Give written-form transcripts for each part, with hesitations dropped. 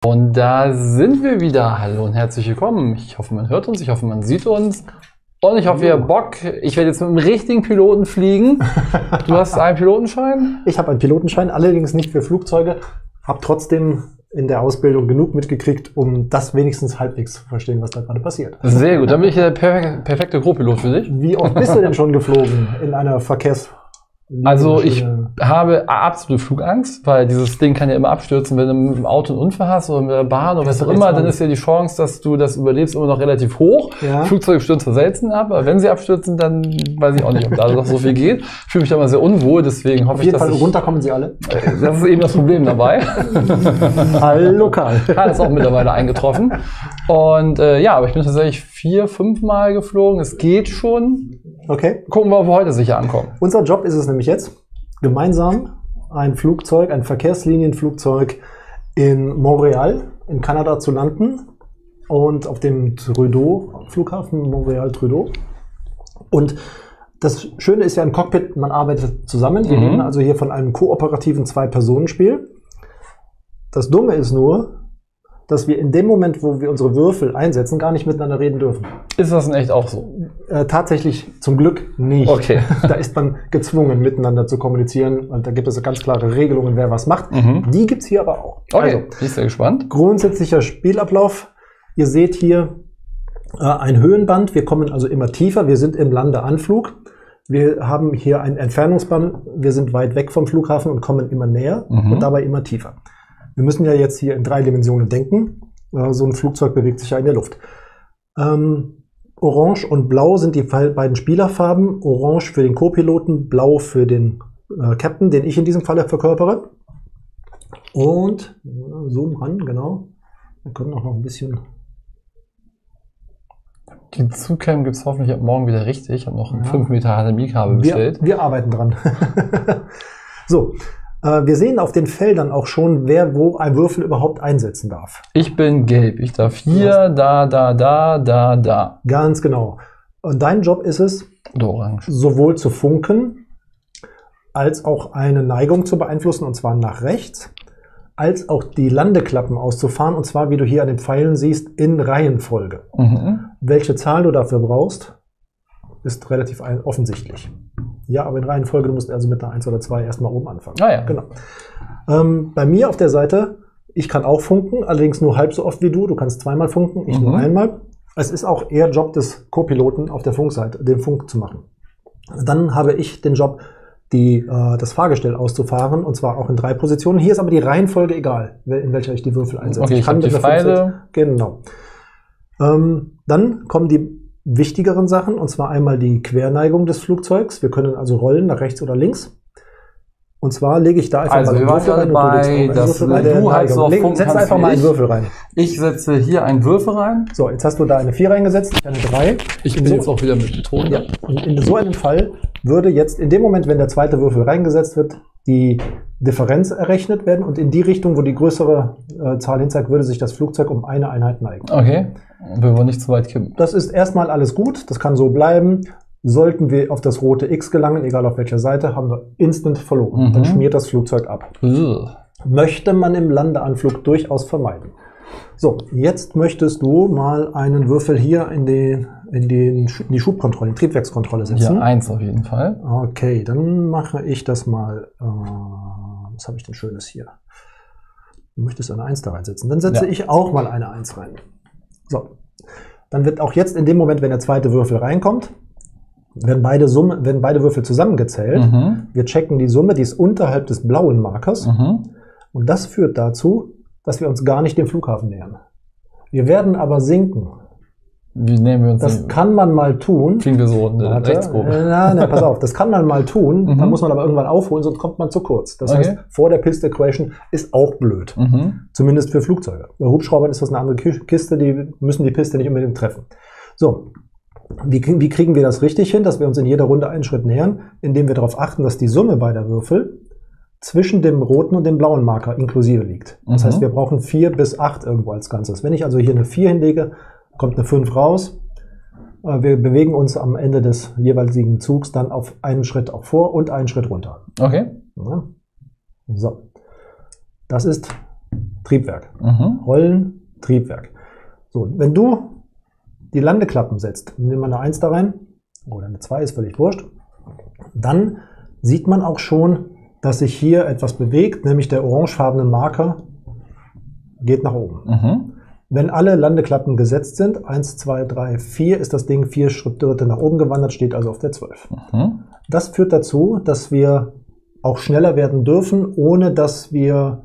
Und da sind wir wieder. Hallo und herzlich willkommen. Ich hoffe, man hört uns, ich hoffe, man sieht uns. Und ich hoffe, ihr habt Bock. Ich werde jetzt mit einem richtigen Piloten fliegen. Du hast einen Pilotenschein? Ich habe einen Pilotenschein, allerdings nicht für Flugzeuge. Habe trotzdem in der Ausbildung genug mitgekriegt, um das wenigstens halbwegs zu verstehen, was da gerade passiert. Sehr gut, dann bin ich der perfekte Co-Pilot für dich. Wie oft bist du denn schon geflogen in einer Also ich habe absolute Flugangst, weil dieses Ding kann ja immer abstürzen, wenn du mit dem Auto einen Unfall hast oder mit der Bahn oder was auch immer, dann ist ja die Chance, dass du das überlebst, immer noch relativ hoch. Ja. Flugzeuge stürzen selten ab, aber wenn sie abstürzen, dann weiß ich auch nicht, ob da noch so viel geht. Ich fühle mich da mal sehr unwohl, deswegen hoffe ich, dass auf jeden Fall runter kommen sie alle. Das ist eben das Problem dabei. Hallo Karl. Karl ist auch mittlerweile eingetroffen. Und ja, aber ich bin tatsächlich 4-5 Mal geflogen. Es geht schon. Okay. Gucken wir, ob wir heute sicher ankommen. Unser Job ist es nämlich jetzt, gemeinsam ein Flugzeug, ein Verkehrslinienflugzeug in Montreal in Kanada zu landen und auf dem Trudeau-Flughafen, Montreal-Trudeau. Und das Schöne ist ja im Cockpit, man arbeitet zusammen. Wir reden also hier von einem kooperativen Zwei-Personen-Spiel. Das Dumme ist nur, dass wir in dem Moment, wo wir unsere Würfel einsetzen, gar nicht miteinander reden dürfen. Ist das in echt auch so? Tatsächlich zum Glück nicht. Okay. Da ist man gezwungen, miteinander zu kommunizieren. Und da gibt es ganz klare Regelungen, wer was macht. Die gibt es hier aber auch. Okay, also, bin ich sehr gespannt. Grundsätzlicher Spielablauf. Ihr seht hier ein Höhenband. Wir kommen also immer tiefer. Wir sind im Landeanflug. Wir haben hier ein Entfernungsband. Wir sind weit weg vom Flughafen und kommen immer näher und dabei immer tiefer. Wir müssen ja jetzt hier in 3 Dimensionen denken. So ein Flugzeug bewegt sich ja in der Luft. Orange und Blau sind die beiden Spielerfarben. Orange für den Co-Piloten, Blau für den Captain, den ich in diesem Falle verkörpere. Und Zoom ran, genau. Wir können auch noch ein bisschen. Die Zugcam gibt es hoffentlich ab morgen wieder richtig. Ich habe noch ein 5 Meter HDMI-Kabel bestellt. Wir arbeiten dran. So. Wir sehen auf den Feldern auch schon, wer wo ein Würfel überhaupt einsetzen darf. Ich bin gelb. Ich darf hier, da. Ganz genau. Und dein Job ist es, orange, sowohl zu funken, als auch eine Neigung zu beeinflussen, und zwar nach rechts, als auch die Landeklappen auszufahren, und zwar, wie du hier an den Pfeilen siehst, in Reihenfolge. Welche Zahl du dafür brauchst, ist relativ offensichtlich. Ja, aber in Reihenfolge, du musst also mit einer 1 oder 2 erstmal oben anfangen. Ah ja. Genau. Bei mir auf der Seite, ich kann auch funken, allerdings nur halb so oft wie du. Du kannst zweimal funken, ich nur einmal. Es ist auch eher Job des Co-Piloten auf der Funkseite, den Funk zu machen. Dann habe ich den Job, das Fahrgestell auszufahren, und zwar auch in 3 Positionen. Hier ist aber die Reihenfolge egal, in welcher ich die Würfel einsetze. Okay, ich habe die Pfeile. Genau. Dann kommen die wichtigeren Sachen, und zwar einmal die Querneigung des Flugzeugs. Wir können also rollen nach rechts oder links. Und zwar lege ich da einfach mal einen Würfel rein. Setz einfach mal einen Würfel rein. Ich setze hier einen Würfel rein. So, jetzt hast du da eine 4 reingesetzt, ich eine 3. Ich bin jetzt auch wieder mit Ton. Ja. Und in so einem Fall würde jetzt in dem Moment, wenn der zweite Würfel reingesetzt wird, die Differenz errechnet werden, und in die Richtung, wo die größere Zahl hinzeigt, würde sich das Flugzeug um eine Einheit neigen. Okay, wir wollen nicht zu weit kippen. Das ist erstmal alles gut, das kann so bleiben. Sollten wir auf das rote X gelangen, egal auf welcher Seite, haben wir instant verloren. Dann schmiert das Flugzeug ab. Möchte man im Landeanflug durchaus vermeiden. So, jetzt möchtest du mal einen Würfel hier in die Schubkontrolle, in die Triebwerkskontrolle setzen. Ja, 1 auf jeden Fall. Okay, dann mache ich das mal. Was habe ich denn Schönes hier? Du möchtest eine 1 da reinsetzen. Dann setze ich auch mal eine 1 rein. So, dann wird auch jetzt in dem Moment, wenn der zweite Würfel reinkommt, werden beide Würfel zusammengezählt. Wir checken die Summe, die ist unterhalb des blauen Markers. Und das führt dazu, dass wir uns gar nicht dem Flughafen nähern. Wir werden aber sinken. Wie nehmen wir uns das kann man mal tun. Fliegen wir so rechts oben. Pass auf, das kann man mal tun. Da muss man aber irgendwann aufholen, sonst kommt man zu kurz. Das heißt, vor der Piste crashen ist auch blöd. Zumindest für Flugzeuge. Bei Hubschraubern ist das eine andere Kiste, die müssen die Piste nicht unbedingt treffen. So, wie kriegen wir das richtig hin, dass wir uns in jeder Runde einen Schritt nähern? Indem wir darauf achten, dass die Summe beider Würfel zwischen dem roten und dem blauen Marker inklusive liegt. Das heißt, wir brauchen 4 bis 8 irgendwo als Ganzes. Wenn ich also hier eine 4 hinlege, kommt eine 5 raus. Wir bewegen uns am Ende des jeweiligen Zugs dann auf einen Schritt auch vor und einen Schritt runter. Okay. Ja. So. Das ist Triebwerk. Rollen, Triebwerk. So, wenn du die Landeklappen setzt, nehmen wir eine 1 da rein, oder eine 2, ist völlig wurscht, dann sieht man auch schon, dass sich hier etwas bewegt, nämlich der orangefarbene Marker geht nach oben. Wenn alle Landeklappen gesetzt sind, 1, 2, 3, 4, ist das Ding 4 Schritte nach oben gewandert, steht also auf der 12. Das führt dazu, dass wir auch schneller werden dürfen, ohne dass wir,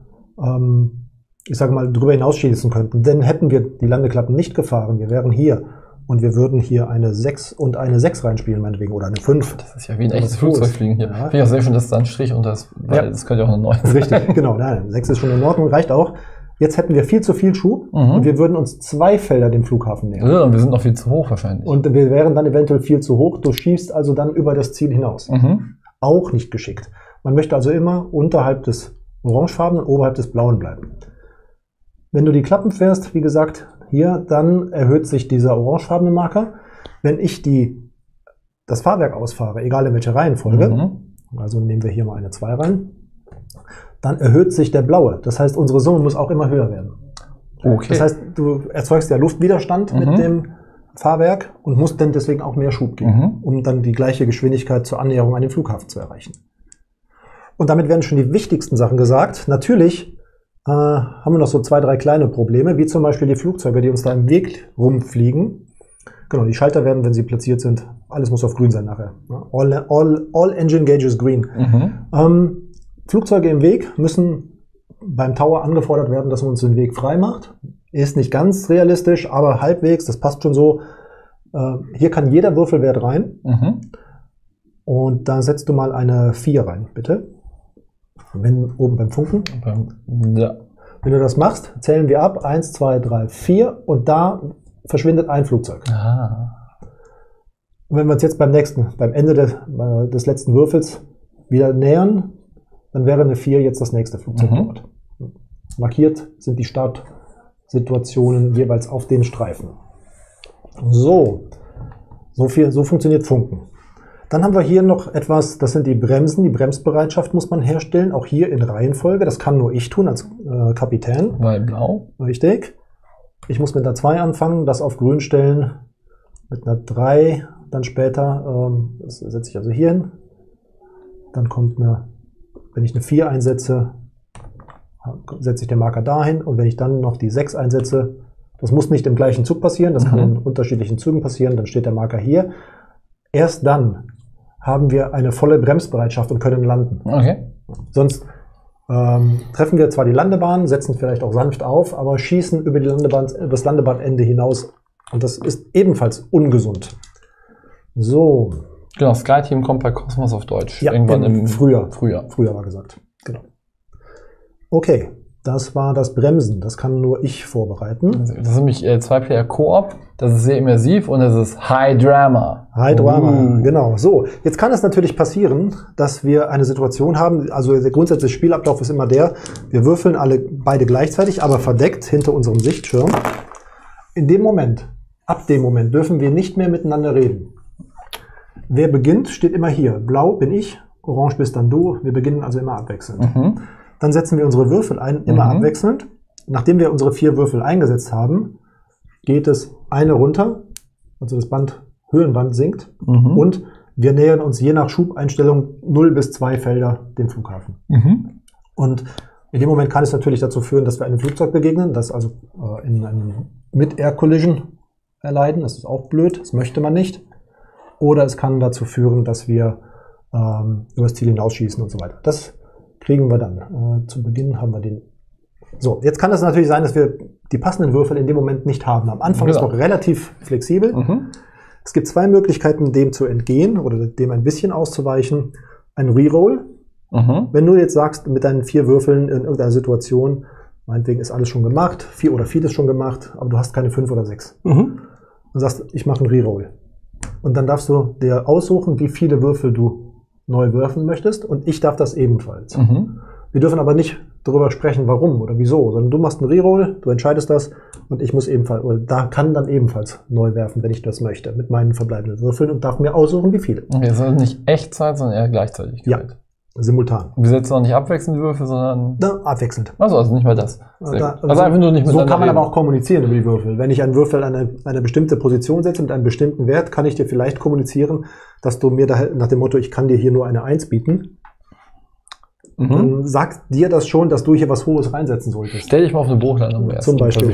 ich sage mal, darüber hinausschießen könnten. Denn hätten wir die Landeklappen nicht gefahren, wir wären hier und wir würden hier eine 6 und eine 6 reinspielen, meinetwegen, oder eine 5. Das ist ja wie ein echtes Flugzeugfliegen hier. Ja. Finde ich auch sehr schön, dass da ein Strich und das, weil das könnte ja auch eine 9 sein. Richtig, genau. Nein, 6 ist schon in Ordnung, reicht auch. Jetzt hätten wir viel zu viel Schub und wir würden uns 2 Felder dem Flughafen nähern. Ja, und wir sind noch viel zu hoch wahrscheinlich. Und wir wären dann eventuell viel zu hoch. Du schießt also dann über das Ziel hinaus. Auch nicht geschickt. Man möchte also immer unterhalb des orangefarbenen, oberhalb des blauen bleiben. Wenn du die Klappen fährst, wie gesagt, hier, dann erhöht sich dieser orangefarbene Marker. Wenn ich das Fahrwerk ausfahre, egal in welcher Reihenfolge, also nehmen wir hier mal eine 2 rein, dann erhöht sich der blaue. Das heißt, unsere Summe muss auch immer höher werden. Okay. Das heißt, du erzeugst ja Luftwiderstand mit dem Fahrwerk und musst dann deswegen auch mehr Schub geben, um dann die gleiche Geschwindigkeit zur Annäherung an den Flughafen zu erreichen. Und damit werden schon die wichtigsten Sachen gesagt. Natürlich haben wir noch so 2, 3 kleine Probleme, wie zum Beispiel die Flugzeuge, die uns da im Weg rumfliegen. Genau, die Schalter werden, wenn sie platziert sind, alles muss auf grün sein nachher. All engine gauges green. Flugzeuge im Weg müssen beim Tower angefordert werden, dass man uns den Weg frei macht. Ist nicht ganz realistisch, aber halbwegs, das passt schon so. Hier kann jeder Würfelwert rein. Und da setzt du mal eine 4 rein, bitte. Wenn oben beim Funken. Ja. Wenn du das machst, zählen wir ab. 1, 2, 3, 4 und da verschwindet ein Flugzeug. Und wenn wir uns jetzt beim Ende des letzten Würfels wieder nähern, dann wäre eine 4 jetzt das nächste Flugzeug dort. Markiert sind die Startsituationen jeweils auf den Streifen. So funktioniert Funken. Dann haben wir hier noch etwas, das sind die Bremsen. Die Bremsbereitschaft muss man herstellen, auch hier in Reihenfolge. Das kann nur ich tun als Kapitän. Weil blau. Richtig. Ich muss mit einer 2 anfangen, das auf grün stellen, mit einer 3, dann später, das setze ich also hier hin. Dann kommt wenn ich eine 4 einsetze, setze ich den Marker dahin und wenn ich dann noch die 6 einsetze, das muss nicht im gleichen Zug passieren, das kann in unterschiedlichen Zügen passieren, dann steht der Marker hier. Erst dann haben wir eine volle Bremsbereitschaft und können landen. Sonst treffen wir zwar die Landebahn, setzen vielleicht auch sanft auf, aber schießen über das Landebahnende hinaus und das ist ebenfalls ungesund. So. Genau, SkyTeam kommt bei Cosmos auf Deutsch. Ja, irgendwann im Frühjahr. Frühjahr war gesagt. Genau. Okay, das war das Bremsen. Das kann nur ich vorbereiten. Das ist nämlich 2-Player-Koop. Das ist sehr immersiv und das ist High Drama. High Drama, genau. So, jetzt kann es natürlich passieren, dass wir eine Situation haben, also der grundsätzliche Spielablauf ist immer der, wir würfeln beide gleichzeitig, aber verdeckt hinter unserem Sichtschirm. Ab dem Moment dürfen wir nicht mehr miteinander reden. Wer beginnt, steht immer hier. Blau bin ich, orange bist dann du. Wir beginnen also immer abwechselnd. Dann setzen wir unsere Würfel ein, immer abwechselnd. Nachdem wir unsere 4 Würfel eingesetzt haben, geht es eine runter, also das Höhenband sinkt und wir nähern uns je nach Schubeinstellung 0 bis 2 Felder dem Flughafen. Und in dem Moment kann es natürlich dazu führen, dass wir einem Flugzeug begegnen, das also in einem Mid-Air-Collision erleiden. Das ist auch blöd, das möchte man nicht. Oder es kann dazu führen, dass wir über das Ziel hinausschießen und so weiter. Das kriegen wir dann. Zu Beginn haben wir den. So, jetzt kann es natürlich sein, dass wir die passenden Würfel in dem Moment nicht haben. Am Anfang ist es noch relativ flexibel. Es gibt 2 Möglichkeiten, dem zu entgehen oder dem ein bisschen auszuweichen. Ein Reroll. Wenn du jetzt sagst, mit deinen 4 Würfeln in irgendeiner Situation, meinetwegen ist alles schon gemacht, 4 oder vieles schon gemacht, aber du hast keine 5 oder 6. Und sagst, ich mache einen Reroll. Und dann darfst du dir aussuchen, wie viele Würfel du neu werfen möchtest und ich darf das ebenfalls. Wir dürfen aber nicht darüber sprechen, warum oder wieso, sondern du machst einen Reroll, du entscheidest das und ich muss ebenfalls, oder kann dann ebenfalls neu werfen, wenn ich das möchte, mit meinen verbleibenden Würfeln und darf mir aussuchen, wie viele. Okay, das ist nicht Echtzeit, sondern eher Gleichzeitigkeit. Ja, simultan. Wir setzen auch nicht abwechselnd die Würfel, sondern... Ja, abwechselnd. Also nicht mal das. Also einfach nur nicht so kann man aber auch kommunizieren über die Würfel. Wenn ich einen Würfel an eine bestimmte Position setze mit einem bestimmten Wert, kann ich dir vielleicht kommunizieren, dass du mir da nach dem Motto, ich kann dir hier nur eine 1 bieten. Dann sagt dir das schon, dass du hier was Hohes reinsetzen solltest. Stell dich mal auf eine Bruchlandung erst. Zum Beispiel.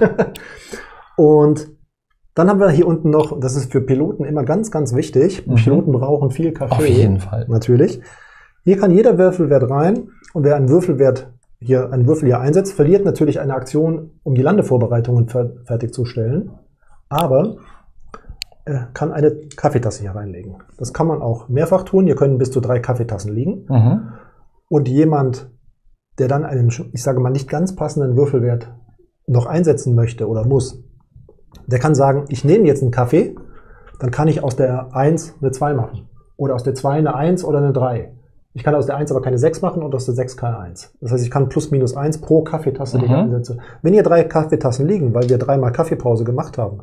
Und dann haben wir hier unten noch, das ist für Piloten immer ganz, ganz wichtig. Piloten brauchen viel Kaffee. Auf jeden Fall. Natürlich. Hier kann jeder Würfelwert rein und wer einen Würfel hier einsetzt, verliert natürlich eine Aktion, um die Landevorbereitungen fertigzustellen. Aber er kann eine Kaffeetasse hier reinlegen. Das kann man auch mehrfach tun. Hier können bis zu 3 Kaffeetassen liegen. Und jemand, der dann einen, ich sage mal, nicht ganz passenden Würfelwert noch einsetzen möchte oder muss, der kann sagen, ich nehme jetzt einen Kaffee, dann kann ich aus der 1 eine 2 machen. Oder aus der 2 eine 1 oder eine 3. Ich kann aus der 1 aber keine 6 machen und aus der 6 keine 1. Das heißt, ich kann plus minus 1 pro Kaffeetasse, die ich einsetze. Wenn hier 3 Kaffeetassen liegen, weil wir 3-mal Kaffeepause gemacht haben,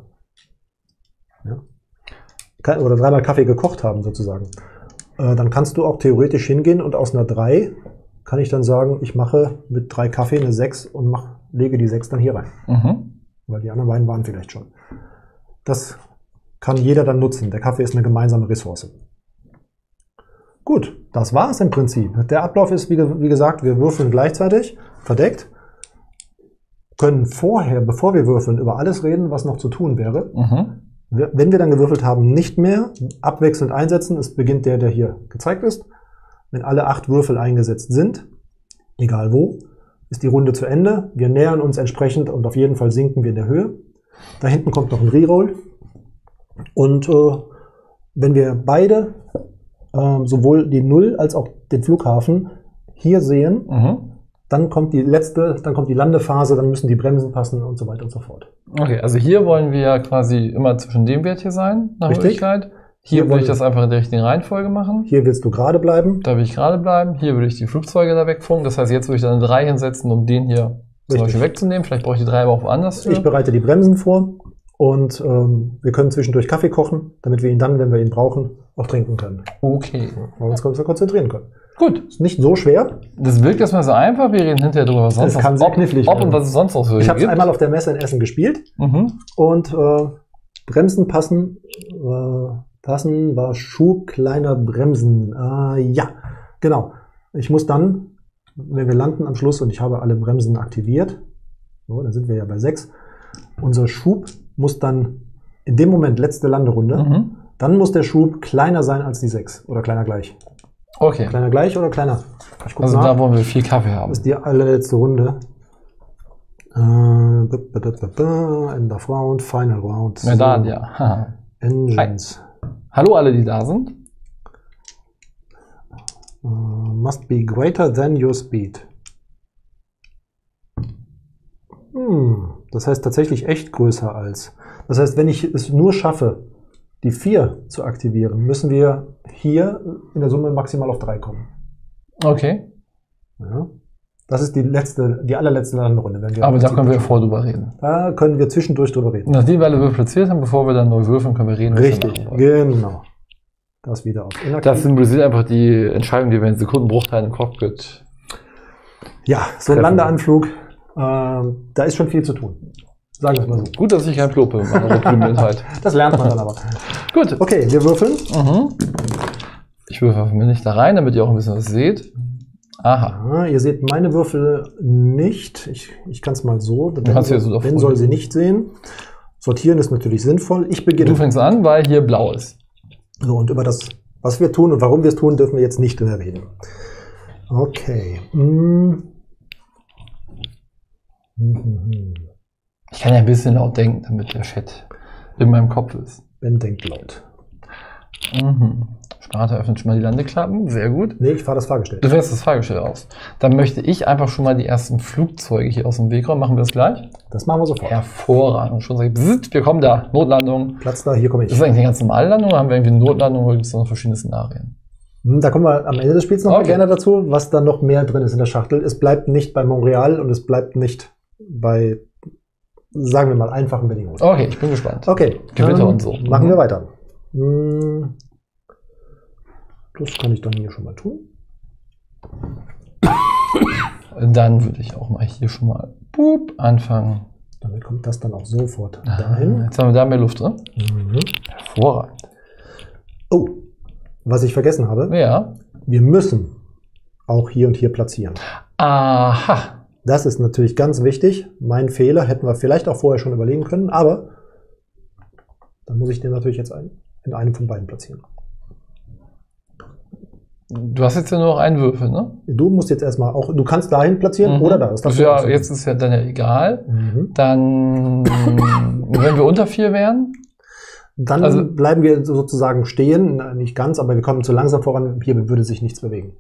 ja, oder 3-mal Kaffee gekocht haben sozusagen, dann kannst du auch theoretisch hingehen und aus einer 3 kann ich dann sagen, ich mache mit 3 Kaffee eine 6 und lege die 6 dann hier rein. Weil die anderen beiden waren vielleicht schon. Das kann jeder dann nutzen. Der Kaffee ist eine gemeinsame Ressource. Gut, das war es im Prinzip. Der Ablauf ist, wie gesagt, wir würfeln gleichzeitig, verdeckt, können vorher, bevor wir würfeln, über alles reden, was noch zu tun wäre. Wenn wir dann gewürfelt haben, nicht mehr abwechselnd einsetzen. Es beginnt der hier gezeigt ist. Wenn alle 8 Würfel eingesetzt sind, egal wo, ist die Runde zu Ende. Wir nähern uns entsprechend und auf jeden Fall sinken wir in der Höhe. Da hinten kommt noch ein Reroll. Und wenn wir beide sowohl die 0 als auch den Flughafen hier sehen, dann kommt die Landephase, dann müssen die Bremsen passen und so weiter und so fort. Okay, also hier wollen wir ja quasi immer zwischen dem Wert hier sein, nach Möglichkeit. Hier würde ich das einfach in der richtigen Reihenfolge machen. Hier willst du gerade bleiben. Da will ich gerade bleiben. Hier würde ich die Flugzeuge da wegfunken. Das heißt, jetzt würde ich dann eine 3 hinsetzen, um den hier zum Beispiel wegzunehmen. Vielleicht brauche ich die 3 aber auch woanders für. Ich bereite die Bremsen vor und wir können zwischendurch Kaffee kochen, damit wir ihn dann, wenn wir ihn brauchen, auch trinken können. Okay. Weil wir uns konzentrieren können. Gut. Ist nicht so schwer. Das wirkt erstmal so einfach. Wir reden hinterher drüber, was sonst noch. Es kann sehr knifflig werden. Und was es sonst noch so gibt. Ich habe es einmal auf der Messe in Essen gespielt. Und Bremsen passen. Passen war Schub kleiner Bremsen. Ja, genau. Ich muss dann, wenn wir landen am Schluss und ich habe alle Bremsen aktiviert, so, dann sind wir ja bei 6, unser Schub muss dann in dem Moment, letzte Landerunde, dann muss der Schub kleiner sein als die 6 oder kleiner gleich. Okay. Kleiner gleich oder kleiner? Ich guck also nach. Da wollen wir viel Kaffee haben. Das ist die allerletzte Runde. End of Round, Final Round. So. Ja. Engines. Hi. Hallo alle, die da sind. Must be greater than your speed. Das heißt tatsächlich echt größer als. Das heißt, wenn ich es nur schaffe, die 4 zu aktivieren, müssen wir hier in der Summe maximal auf 3 kommen. Okay. Ja. Das ist die allerletzte Landerunde. Aber da können wir vor drüber reden. Da können wir zwischendurch drüber reden. Nachdem wir alle Würfel platziert haben, bevor wir dann neu würfeln, können wir reden. Richtig, genau. Das wieder auf inaktiv. Das symbolisiert einfach die Entscheidung, die wir in Sekundenbruchteilen im Cockpit. Ja, so ein Landeanflug, da ist schon viel zu tun. Sagen wir es mal so. Gut, dass ich kein Pilot bin mit meiner Rotblumenheit. Das lernt man dann aber. Gut. Okay, wir würfeln. Ich würfel einfach mal nicht da rein, damit ihr auch ein bisschen was seht. Aha. Ihr seht meine Würfel nicht. Ich kann es mal so. Ben soll sie nicht sehen. Sortieren ist natürlich sinnvoll. Ich beginne. Du fängst an, weil hier blau ist. So, und über das, was wir tun und warum wir es tun, dürfen wir jetzt nicht mehr reden. Okay. Ich kann ja ein bisschen laut denken, damit der Chat in meinem Kopf ist. Ben denkt laut. Starter öffnet schon mal die Landeklappen. Sehr gut. Nee, ich fahre das Fahrgestell. Du fährst das Fahrgestell aus. Dann möchte ich einfach schon mal die ersten Flugzeuge hier aus dem Weg räumen. Machen wir das gleich? Das machen wir sofort. Hervorragend. Schon sage ich, wir kommen da. Notlandung. Platz da, hier komme ich. Das ist eigentlich eine ganz normale Landung oder haben wir irgendwie eine Notlandung oder gibt es noch verschiedene Szenarien? Da kommen wir am Ende des Spiels noch mal gerne dazu, was dann noch mehr drin ist in der Schachtel. Es bleibt nicht bei Montreal und es bleibt nicht bei, sagen wir mal, einfachen Bedingungen. Okay, ich bin gespannt. Okay. Gewitter und so. Machen wir weiter. Das kann ich dann hier schon mal tun. Dann würde ich auch mal hier schon mal anfangen. Damit kommt das dann auch sofort dahin. Jetzt haben wir da mehr Luft drin. Hervorragend. Oh, was ich vergessen habe. Ja. Wir müssen auch hier und hier platzieren. Aha. Das ist natürlich ganz wichtig. Mein Fehler hätten wir vielleicht auch vorher schon überlegen können, aber dann muss ich den natürlich jetzt in einem von beiden platzieren. Du hast jetzt ja nur noch einen Würfel, ne? Du musst jetzt erstmal auch, du kannst dahin platzieren oder da. Das ja, jetzt ist ja dann ja egal. Dann, wenn wir unter 4 wären? Dann bleiben wir sozusagen stehen, nicht ganz, aber wir kommen zu langsam voran. Hier würde sich nichts bewegen.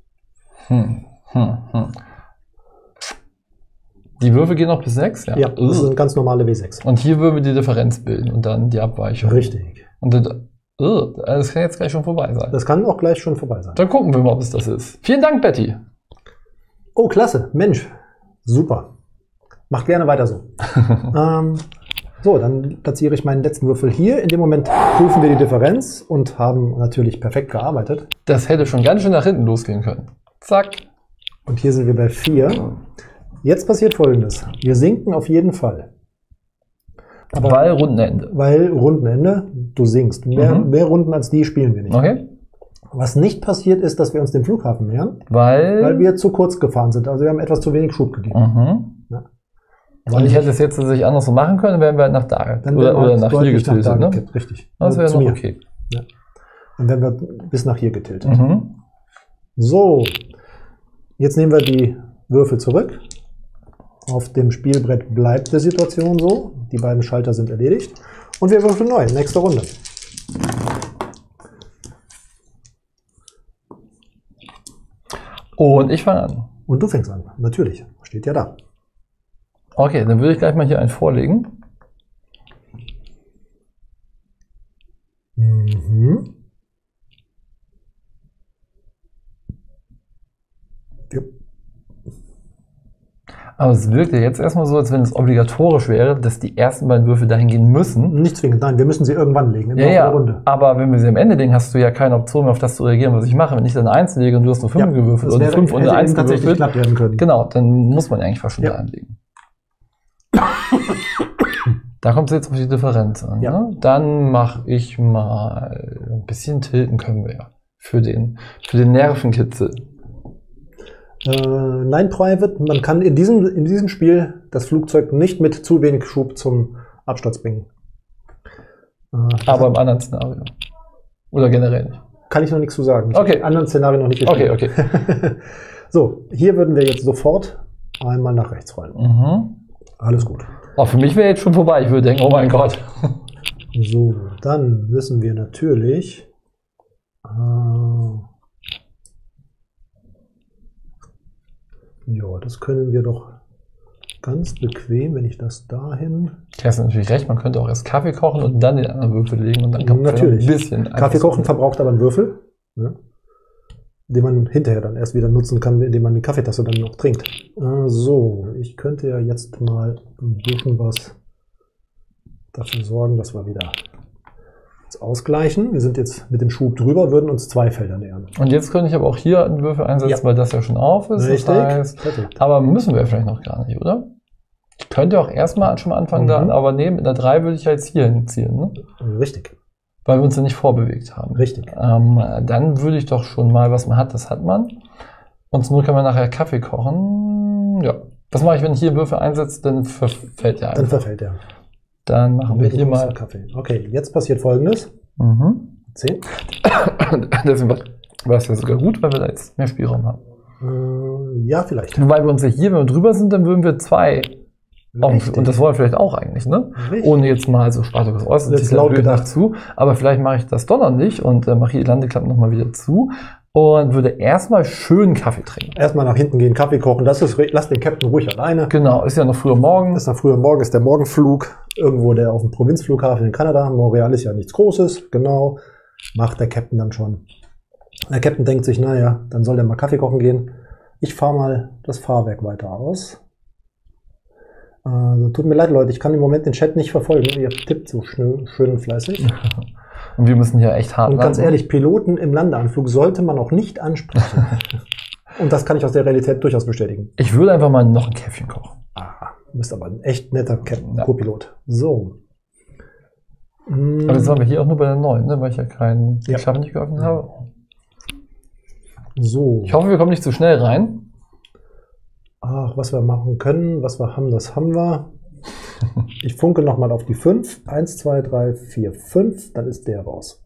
Die Würfel gehen noch bis 6? Ja, das sind ganz normale W6. Und hier würden wir die Differenz bilden und dann die Abweichung. Richtig. Und das kann jetzt gleich schon vorbei sein. Das kann auch gleich schon vorbei sein. Dann gucken wir mal, ob es das ist. Vielen Dank, Betty. Oh, klasse. Mensch. Super. Macht gerne weiter so. So, dann platziere ich meinen letzten Würfel hier. In dem Moment prüfen wir die Differenz und haben natürlich perfekt gearbeitet. Das hätte schon ganz schön nach hinten losgehen können. Zack. Und hier sind wir bei 4. Jetzt passiert Folgendes. Wir sinken auf jeden Fall. Aber weil Rundenende. Weil Rundenende, du sinkst. Mehr Runden als die spielen wir nicht. Okay. Was nicht passiert ist, dass wir uns dem Flughafen nähern. Weil wir zu kurz gefahren sind. Also wir haben etwas zu wenig Schub gegeben. Ja. Und ich hätte es jetzt tatsächlich anders so machen können, wären wir nach da oder nach hier getiltet. Ne? Richtig. Das wäre noch okay. Ja. Dann wären wir bis nach hier getiltet. So, jetzt nehmen wir die Würfel zurück. Auf dem Spielbrett bleibt die Situation so. Die beiden Schalter sind erledigt. Und wir würfeln neu. Nächste Runde. Und ich fange an. Und du fängst an. Natürlich. Steht ja da. Okay, dann würde ich gleich mal hier einen vorlegen. Ja. Aber es wirkt ja jetzt erstmal so, als wenn es obligatorisch wäre, dass die ersten beiden Würfel dahin gehen müssen. Nicht zwingend, nein, wir müssen sie irgendwann legen. Ja, Runde. Aber wenn wir sie am Ende legen, hast du ja keine Option mehr, auf das zu reagieren, was ich mache. Wenn ich dann 1 lege und du hast nur 5 gewürfelt oder 5 und 1 tatsächlich knapp werden können. Genau, dann muss man eigentlich fast schon da anlegen. Da kommt es jetzt auf die Differenz an. Ja. Ne? Dann mache ich mal ein bisschen tilten können wir ja. Für den Nervenkitzel. Nein, Private, man kann in diesem Spiel das Flugzeug nicht mit zu wenig Schub zum Absturz bringen. Aber im anderen Szenario. Oder generell nicht. Kann ich noch nichts zu sagen. Ich habe im anderen Szenario noch nicht gespielt. Okay. So, hier würden wir jetzt sofort einmal nach rechts rollen. Alles gut. Auch für mich wäre jetzt schon vorbei. Ich würde denken, oh mein Gott. So, dann wissen wir natürlich. Ja, das können wir doch ganz bequem, wenn ich das dahin. Du hast natürlich recht, man könnte auch erst Kaffee kochen und dann den anderen Würfel legen und dann kann man natürlich ein bisschen. Kaffee kochen verbraucht aber einen Würfel, ne, den man hinterher dann erst wieder nutzen kann, indem man die Kaffeetasse dann noch trinkt. So, ich könnte ja jetzt mal ein bisschen was dafür sorgen, dass wir wieder ausgleichen. Wir sind jetzt mit dem Schub drüber, würden uns 2 Felder nähern. Und jetzt könnte ich aber auch hier einen Würfel einsetzen, weil das ja schon auf ist. Richtig. Das heißt, aber müssen wir vielleicht noch gar nicht, oder? Ich könnte auch erstmal schon mal anfangen, aber nee, mit einer 3 würde ich ja jetzt hier hinziehen. Ne? Richtig. Weil wir uns ja nicht vorbewegt haben. Richtig. Dann würde ich doch schon mal, was man hat, das hat man. Und zur Not kann man nachher Kaffee kochen. Ja. Was mache ich, wenn ich hier einen Würfel einsetze, dann verfällt der einfach. Dann verfällt er. Dann machen wir hier mal Kaffee. Okay, jetzt passiert Folgendes. 10. Deswegen war es ja sogar gut, weil wir da jetzt mehr Spielraum haben. Ja, vielleicht. Weil wir uns ja hier, wenn wir drüber sind, dann würden wir 2. Und das wollen wir vielleicht auch eigentlich, ne? Richtig. Ohne jetzt mal so Spartacus äußerst laut gedacht zu. Aber vielleicht mache ich das doch noch nicht und mache hier die Landeklappen nochmal wieder zu. Und würde erstmal schön Kaffee trinken. Erstmal nach hinten gehen, Kaffee kochen. Lass den Captain ruhig alleine. Genau, ist ja noch früher morgen. Ist der Morgenflug. Irgendwo auf dem Provinzflughafen in Kanada. Montreal ist ja nichts Großes. Genau. Macht der Captain dann schon. Der Captain denkt sich, naja, dann soll der mal Kaffee kochen gehen. Ich fahre mal das Fahrwerk weiter aus. Tut mir leid, Leute, ich kann im Moment den Chat nicht verfolgen. Ihr tippt so schön und fleißig. Und wir müssen hier echt hart Und ganz ehrlich, Piloten im Landeanflug sollte man auch nicht ansprechen. Und das kann ich aus der Realität durchaus bestätigen. Ich würde einfach mal noch ein Käffchen kochen. Du bist aber ein echt netter Co-Pilot. So. Aber jetzt waren wir hier auch nur bei der 9, ne? Weil ich ja keinen Schaffen nicht geöffnet habe. So. Ich hoffe, wir kommen nicht zu schnell rein. Ach, was wir machen können, was wir haben, das haben wir. Ich funke nochmal auf die 5. 1, 2, 3, 4, 5. Dann ist der raus.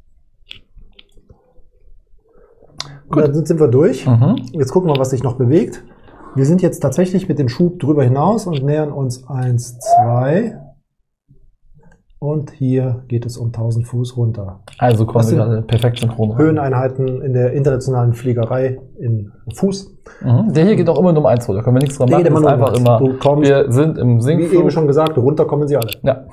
Gut. Dann sind wir durch. Jetzt gucken wir, was sich noch bewegt. Wir sind jetzt tatsächlich mit dem Schub drüber hinaus und nähern uns 1, 2. Und hier geht es um 1000 Fuß runter. Also kommen wir gerade perfekt synchron rein. Höheneinheiten in der internationalen Fliegerei in Fuß. Der hier geht auch immer nur um 1 runter. Da können wir nichts dran machen. Das ist einfach immer. Wir sind im Sinkflug. Wie eben schon gesagt, runter kommen sie alle. Ja.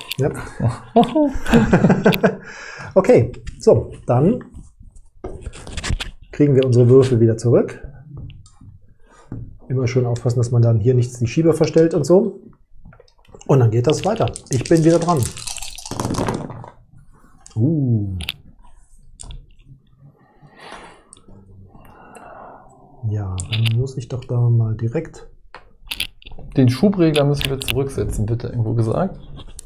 Okay, so, dann kriegen wir unsere Würfel wieder zurück. Immer schön aufpassen, dass man dann hier nichts die Schieber verstellt und so. Und dann geht das weiter. Ich bin wieder dran. Ja, dann muss ich doch da mal direkt... Den Schubregler müssen wir zurücksetzen, bitte, irgendwo gesagt.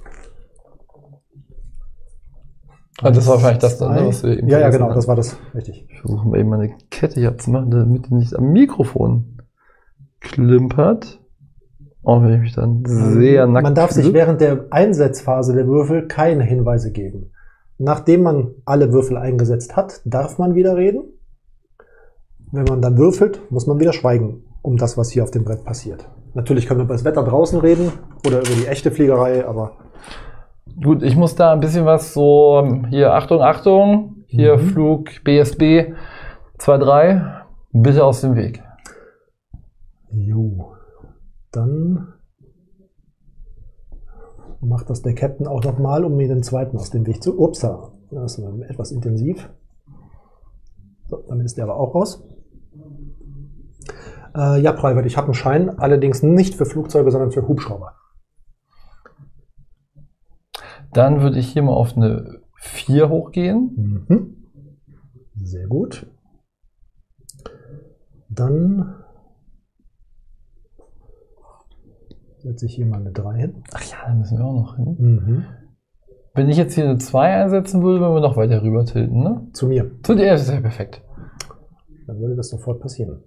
Das war wahrscheinlich das dann, ne, was wir eben Ja, genau, das war das. Richtig. Ich versuche mal eben meine Kette hier abzumachen, damit die nicht am Mikrofon klimpert. Auch wenn ich mich dann sehr nackt Man darf sich während der Einsetzphase der Würfel keine Hinweise geben. Nachdem man alle Würfel eingesetzt hat, darf man wieder reden. Wenn man dann würfelt, muss man wieder schweigen, um das, was hier auf dem Brett passiert. Natürlich können wir über das Wetter draußen reden oder über die echte Fliegerei, aber... Gut, ich muss da ein bisschen was so... Hier, Achtung, Achtung. Hier Flug BSB 23. Bitte aus dem Weg. Jo. Dann macht das der Captain auch nochmal, um mir den zweiten aus dem Weg zu... Upsa, das ist etwas intensiv. So, damit ist der aber auch raus. Ja, Private, ich habe einen Schein, allerdings nicht für Flugzeuge, sondern für Hubschrauber. Dann würde ich hier mal auf eine 4 hochgehen. Sehr gut. Dann setze ich hier mal eine 3 hin. Ach ja, da müssen wir auch noch hin. Wenn ich jetzt hier eine 2 einsetzen würde, würden wir noch weiter rüber tilten, ne? Zu mir. Zu dir, das ist ja perfekt. Dann würde das sofort passieren.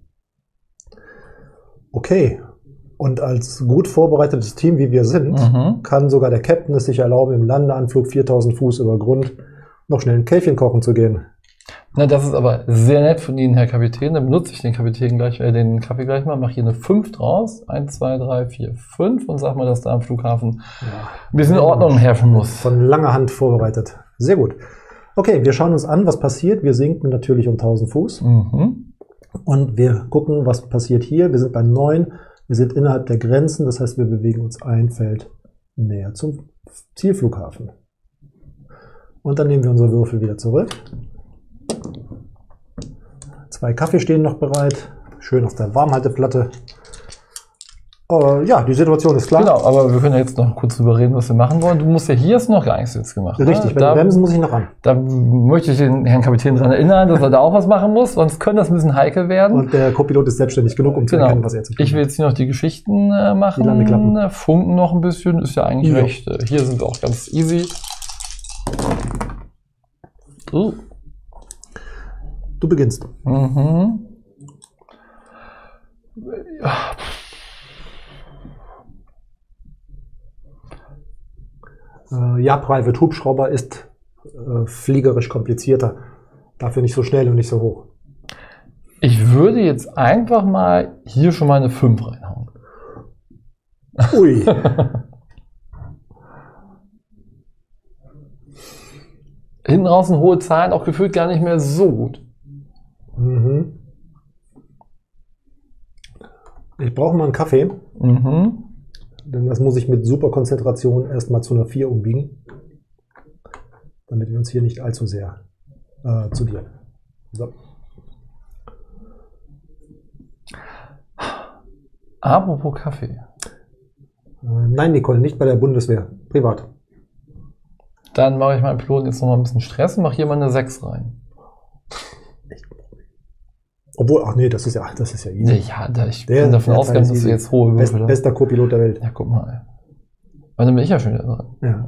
Okay. Und als gut vorbereitetes Team, wie wir sind, kann sogar der Captain es sich erlauben, im Landeanflug 4000 Fuß über Grund noch schnell ein Käffchen kochen zu gehen. Na, das ist aber sehr nett von Ihnen, Herr Kapitän. Dann benutze ich den den Kaffee gleich mal, mache hier eine 5 draus. 1, 2, 3, 4, 5 und sag mal, dass da am Flughafen ein bisschen Ordnung herrschen muss. Von langer Hand vorbereitet. Sehr gut. Okay, wir schauen uns an, was passiert. Wir sinken natürlich um 1000 Fuß. Und wir gucken, was passiert hier. Wir sind bei 9. Wir sind innerhalb der Grenzen. Das heißt, wir bewegen uns ein Feld näher zum Zielflughafen. Und dann nehmen wir unsere Würfel wieder zurück. 2 Kaffee stehen noch bereit. Schön auf der Warmhalteplatte. Ja, die Situation ist klar. Genau, aber wir können ja jetzt noch kurz drüber reden, was wir machen wollen. Du musst ja hier ist noch gar nichts jetzt gemacht. Richtig, bei den Bremsen muss ich noch ran. Da möchte ich den Herrn Kapitän daran erinnern, dass er da auch was machen muss, sonst könnte das ein bisschen heikel werden. Und der Co-Pilot ist selbstständig genug, um zu erkennen, was er zu tun hat. Ich will jetzt hier noch die Geschichten machen. Die Funken noch ein bisschen, ist ja eigentlich recht. Hier sind wir auch ganz easy. Du beginnst. Ja, Private Hubschrauber ist fliegerisch komplizierter. Dafür nicht so schnell und nicht so hoch. Ich würde jetzt einfach mal hier schon mal eine 5 reinhauen. Ui. Hinten draußen hohe Zahlen, auch gefühlt gar nicht mehr so gut. Ich brauche mal einen Kaffee. Denn das muss ich mit super Konzentration erstmal zu einer 4 umbiegen. Damit wir uns hier nicht allzu sehr zu dir. So. Apropos Kaffee. Nein, Nicole, nicht bei der Bundeswehr. Privat. Dann mache ich meinem Piloten jetzt noch mal ein bisschen Stress und mache hier mal eine 6 rein. Obwohl, ach nee, das ist ja easy. Ja, ich bin davon ausgegangen, dass du jetzt hohe Würfel hast. Bester Co-Pilot der Welt. Ja, guck mal. Weil dann bin ich ja schon wieder dran. Ja.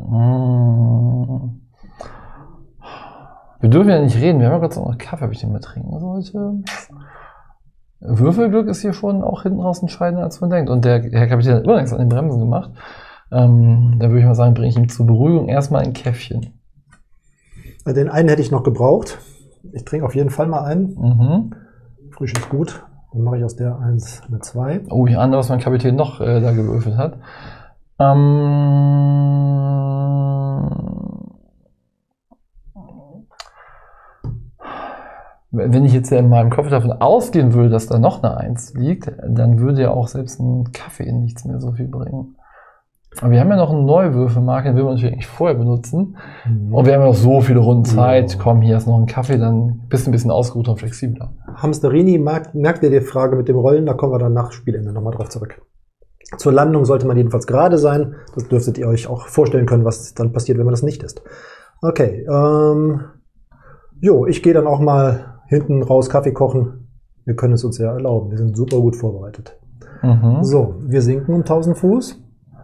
Wir dürfen ja nicht reden. Wir haben ja gerade noch Kaffee, ob ich den mal trinken sollte. Würfelglück ist hier schon auch hinten raus entscheidender, als man denkt. Und der Herr Kapitän hat übrigens an den Bremsen gemacht. Da würde ich mal sagen, bringe ich ihm zur Beruhigung erstmal ein Käffchen. Den einen hätte ich noch gebraucht. Ich trinke auf jeden Fall mal einen. Frisch ist gut. Dann mache ich aus der 1 eine 2. Oh, hier an, was mein Kapitän noch da gewürfelt hat. Wenn ich jetzt ja in meinem Kopf davon ausgehen würde, dass da noch eine 1 liegt, dann würde ja auch selbst ein Kaffee nichts mehr so viel bringen. Aber wir haben ja noch eine neue Würfelmarke, den will man natürlich eigentlich vorher benutzen. Und wir haben ja noch so viele Runden Zeit. Komm, hier ist noch ein Kaffee, dann bist du ein bisschen ausgeruhter und flexibler. Hamsterini, merkt ihr die Frage mit dem Rollen? Da kommen wir dann nach Spielende nochmal drauf zurück. Zur Landung sollte man jedenfalls gerade sein. Das dürftet ihr euch auch vorstellen können, was dann passiert, wenn man das nicht ist. Okay, ich gehe dann auch mal hinten raus Kaffee kochen. Wir können es uns ja erlauben. Wir sind super gut vorbereitet. So, wir sinken um 1000 Fuß.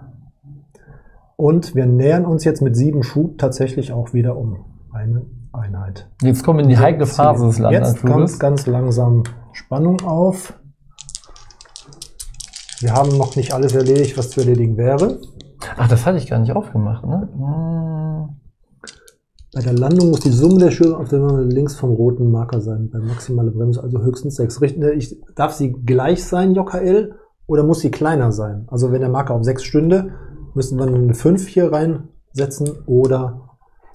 Und wir nähern uns jetzt mit 7 Schub tatsächlich auch wieder um eine Einheit. Jetzt kommen wir in die heikle Phase des Landanfluges. Jetzt ganz langsam Spannung auf. Wir haben noch nicht alles erledigt, was zu erledigen wäre. Ach, das hatte ich gar nicht aufgemacht, ne? Bei der Landung muss die Summe der Schübe auf der links vom roten Marker sein. Bei maximaler Bremse also höchstens 6. Darf sie gleich sein, JKL, oder muss sie kleiner sein? Also wenn der Marker auf 6 stünde, müssen wir eine 5 hier reinsetzen oder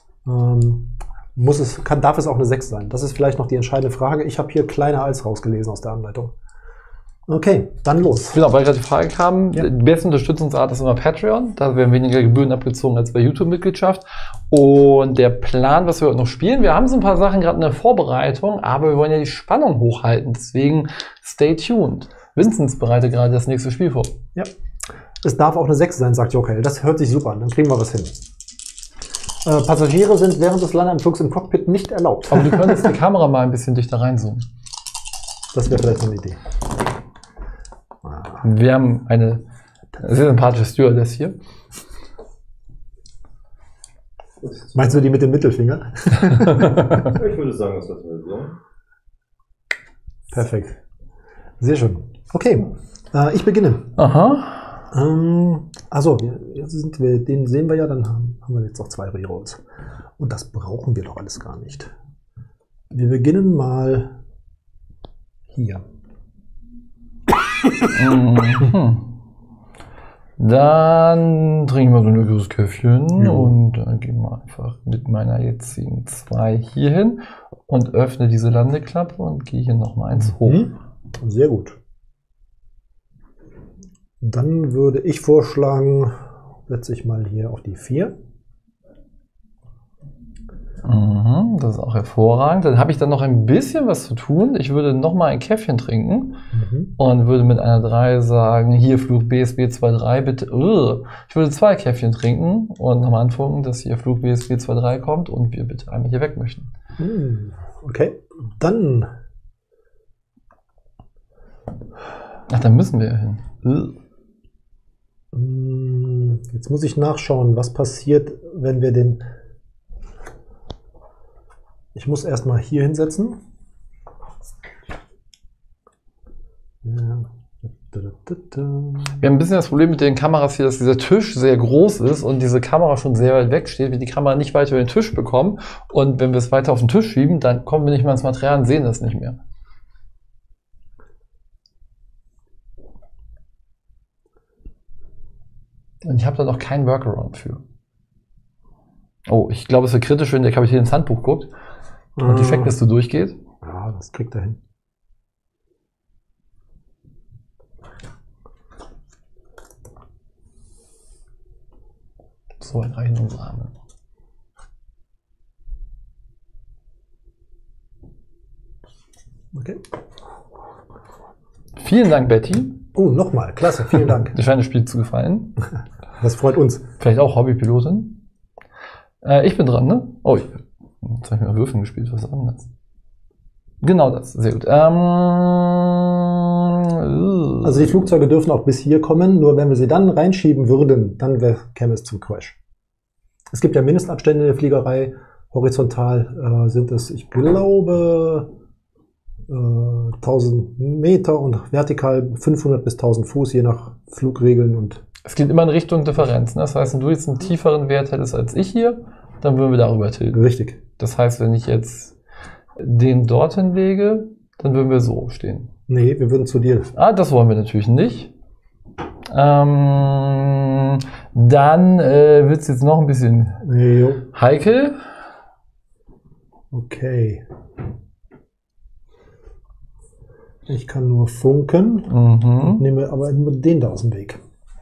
darf es auch eine 6 sein? Das ist vielleicht noch die entscheidende Frage. Ich habe hier kleiner als rausgelesen aus der Anleitung. Okay, dann los. Genau, weil wir gerade die Frage kamen, die beste Unterstützungsart ist immer Patreon. Da werden weniger Gebühren abgezogen als bei YouTube-Mitgliedschaft. Und der Plan, was wir heute noch spielen, wir haben so ein paar Sachen gerade in der Vorbereitung, aber wir wollen ja die Spannung hochhalten. Deswegen stay tuned. Vinzenz bereitet gerade das nächste Spiel vor. Ja. Es darf auch eine 6 sein, sagt Jokel. Das hört sich super an, dann kriegen wir was hin. Passagiere sind während des Landeanflugs im Cockpit nicht erlaubt. Aber du könntest die Kamera mal ein bisschen dichter reinzoomen. Das wäre vielleicht eine Idee. Wir haben eine sehr sympathische Stewardess hier. Meinst du die mit dem Mittelfinger? Ich würde sagen, das lassen wir so. Perfekt. Sehr schön. Okay, ich beginne. Aha. Also, den sehen wir ja, dann haben wir jetzt noch 2 Rerolls. Und das brauchen wir doch alles gar nicht. Wir beginnen mal hier. Dann trinken wir so ein leckeres Käffchen und dann gehen wir einfach mit meiner jetzigen 2 hier hin und öffne diese Landeklappe und gehe hier nochmal 1 hoch. Sehr gut. Dann würde ich vorschlagen, setze ich mal hier auf die 4. Das ist auch hervorragend. Dann habe ich dann noch ein bisschen was zu tun. Ich würde nochmal ein Käffchen trinken und würde mit einer 3 sagen, hier Flug BSB 23 bitte. Ich würde 2 Käffchen trinken und nochmal anfunken, dass hier Flug BSB 23 kommt und wir bitte einmal hier weg möchten. Okay, dann. Ach, dann müssen wir ja hin. Jetzt muss ich nachschauen, was passiert, wenn wir den... Ich muss erstmal hier hinsetzen. Ja. Wir haben ein bisschen das Problem mit den Kameras hier, dass dieser Tisch sehr groß ist und diese Kamera schon sehr weit weg steht, wir die Kamera nicht weiter über den Tisch bekommen. Und wenn wir es weiter auf den Tisch schieben, dann kommen wir nicht mehr ins Material und sehen das nicht mehr. Und ich habe da noch keinen Workaround für. Oh, ich glaube, es wird kritisch, wenn der Kapitän ins Handbuch guckt und die Checkliste durchgeht. Ja, das kriegt er hin. So weit reichen unsere Arme. Okay. Vielen Dank, Betty. Oh, nochmal. Klasse, vielen Dank. Dir scheint das Spiel zu gefallen. Das freut uns. Vielleicht auch Hobbypilotin. Ich bin dran, ne? Oh, jetzt habe ich mal Würfeln gespielt, was anderes. Genau das, sehr gut. Also die Flugzeuge dürfen auch bis hier kommen, nur wenn wir sie dann reinschieben würden, dann käme es zum Crash. Es gibt ja Mindestabstände in der Fliegerei. Horizontal sind es, ich glaube, 1000 Meter und vertikal 500 bis 1000 Fuß, je nach Flugregeln. Und es geht immer in Richtung Differenz. Ne? Das heißt, wenn du jetzt einen tieferen Wert hättest als ich hier, dann würden wir darüber tilgen. Richtig. Das heißt, wenn ich jetzt den dorthin lege, dann würden wir so stehen. Nee, wir würden zu dir. Das wollen wir natürlich nicht. Dann wird es jetzt noch ein bisschen heikel. Okay. Ich kann nur funken und nehme aber nur den da aus dem Weg.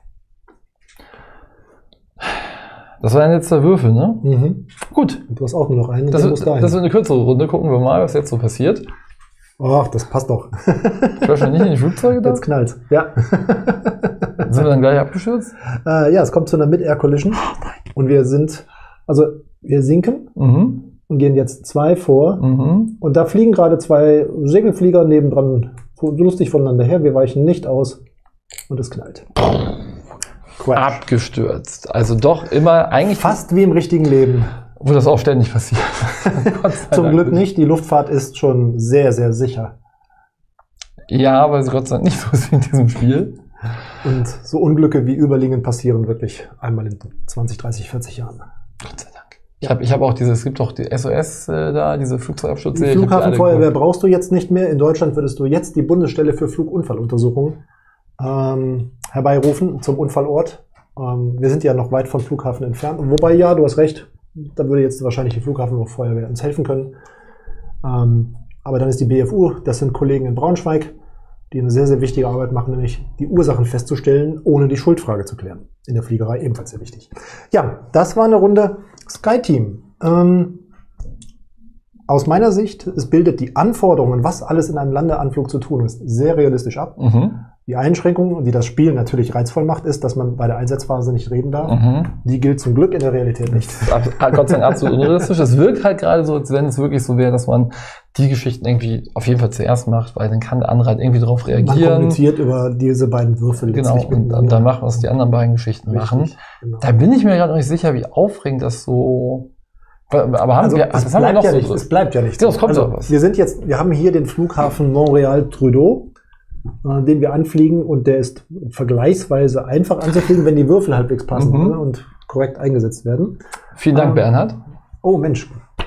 Das war ein letzter Würfel, ne? Mhm. Gut. Du hast auch nur noch einen. Das wird eine kürzere Runde. Gucken wir mal, was jetzt so passiert. Ach, das passt doch. Crashen nicht in die Flugzeuge da? Jetzt knallt. Ja. Sind wir dann gleich abgestürzt? Ja, es kommt zu einer Mid-Air-Collision. Und wir sinken und gehen jetzt 2 vor. Und da fliegen gerade 2 Segelflieger nebendran lustig voneinander her. Wir weichen nicht aus und es knallt. Quatsch. Abgestürzt. Also doch immer eigentlich... Fast wie im richtigen Leben. Wo das auch ständig passiert. Zum Glück nicht. Die Luftfahrt ist schon sehr, sehr sicher. Ja, weil sie Gott sei Dank nicht so ist wie in diesem Spiel. Und so Unglücke wie Überlingen passieren wirklich einmal in 20, 30, 40 Jahren. Gott sei Dank. Ich hab auch es gibt auch die SOS da, diese Flugzeugabschutz. Die Flughafenfeuerwehr brauchst du jetzt nicht mehr. In Deutschland würdest du jetzt die Bundesstelle für Flugunfalluntersuchung herbeirufen zum Unfallort. Wir sind ja noch weit vom Flughafen entfernt. Wobei, ja, du hast recht, da würde jetzt wahrscheinlich die Flughafenfeuerwehr uns helfen können. Aber dann ist die BFU, das sind Kollegen in Braunschweig, die eine sehr, sehr wichtige Arbeit machen, nämlich die Ursachen festzustellen, ohne die Schuldfrage zu klären. In der Fliegerei ebenfalls sehr wichtig. Ja, das war eine Runde SkyTeam. Aus meiner Sicht, es bildet die Anforderungen, was alles in einem Landeanflug zu tun ist, sehr realistisch ab. Die Einschränkung, die das Spiel natürlich reizvoll macht, ist, dass man bei der Einsatzphase nicht reden darf. Die gilt zum Glück in der Realität nicht. Das ist Gott sei Dank absolut unrealistisch. Es wirkt halt gerade so, als wenn es wirklich so wäre, dass man die Geschichten irgendwie auf jeden Fall zuerst macht, weil dann kann der andere halt irgendwie darauf reagieren. Man kommuniziert über diese beiden Würfel. Genau, und dann machen wir es, die anderen beiden Geschichten machen. Genau. Da bin ich mir gerade noch nicht sicher, wie aufregend das so... Aber haben wir, es bleibt ja nicht. Es kommt also, was. Wir haben hier den Flughafen Montreal-Trudeau, den wir anfliegen, und der ist vergleichsweise einfach anzufliegen, wenn die Würfel halbwegs passen und korrekt eingesetzt werden. Vielen Dank, Bernhard. Oh Mensch.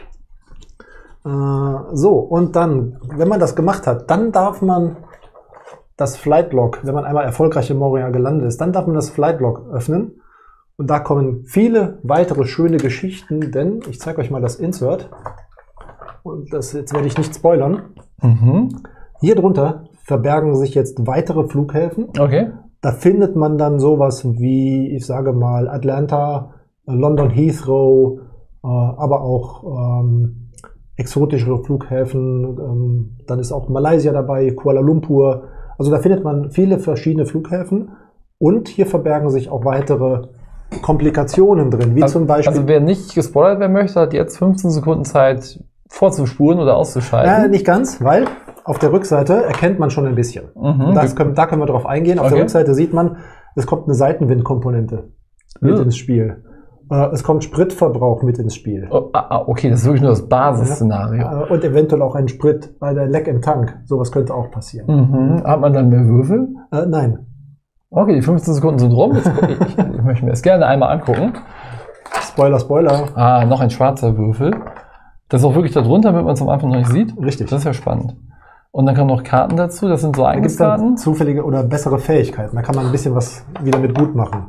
So, und dann, wenn man das gemacht hat, dann darf man das Flight Log, wenn man einmal erfolgreich in Montreal gelandet ist, dann darf man das Flight Log öffnen. Und da kommen viele weitere schöne Geschichten, denn ich zeige euch mal das Insert. Und jetzt werde ich nicht spoilern. Hier drunter verbergen sich jetzt weitere Flughäfen. Okay. Da findet man dann sowas wie, ich sage mal, Atlanta, London Heathrow, aber auch exotischere Flughäfen. Dann ist auch Malaysia dabei, Kuala Lumpur. Also da findet man viele verschiedene Flughäfen. Und hier verbergen sich auch weitere Komplikationen drin, wie zum Beispiel... Also wer nicht gespoilert werden möchte, hat jetzt 15 Sekunden Zeit vorzuspulen oder auszuschalten. Nicht ganz, weil auf der Rückseite erkennt man schon ein bisschen. Da können wir drauf eingehen. Auf der Rückseite sieht man, es kommt eine Seitenwindkomponente mit ins Spiel. Es kommt Spritverbrauch mit ins Spiel. Okay, das ist wirklich nur das Basisszenario. Und eventuell auch ein Sprit bei der Leck im Tank. Sowas könnte auch passieren. Hat man dann mehr Würfel? Nein. Okay, die 15 Sekunden sind rum. Ich möchte mir das gerne einmal angucken. Spoiler, Spoiler. Noch ein schwarzer Würfel. Das ist auch wirklich da drunter, damit man es am Anfang noch nicht sieht. Richtig. Das ist ja spannend. Und dann kommen noch Karten dazu. Das sind so Eingangskarten. Zufällige oder bessere Fähigkeiten. Da kann man ein bisschen was wieder mit gut machen.